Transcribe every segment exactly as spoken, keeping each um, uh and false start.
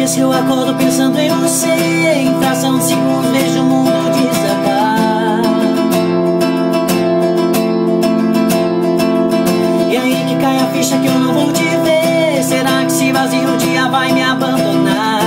vezes que eu acordo pensando em você, em fração de segundos vejo o mundo desabar. E aí que cai a ficha que eu não vou te ver. Será que esse vazio um dia vai me abandonar?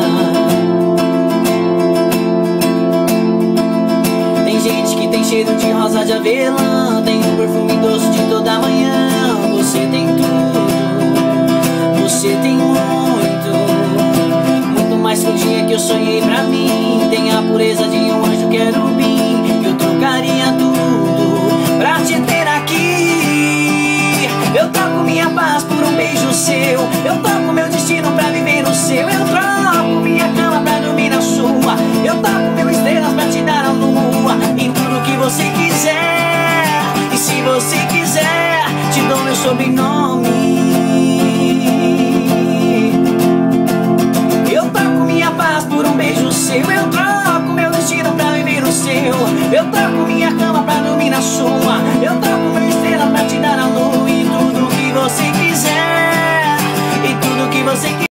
Tem gente que tem cheiro de rosa de avelã, tem um perfume doce de toda manhã. Você tem tudo, você tem muito, muito mais que o dia que eu sonhei pra mim. Tem a pureza de um anjo querubim. Eu trocaria tudo pra te ter aqui. Eu troco minha paz por um beijo seu. Eu troco meu destino pra viver no seu. Eu troco minha cama pra dormir na sua. Eu troco mil estrelas pra te dar a lua. Em tudo que você quiser. E se você quiser, te dou meu sobrenome.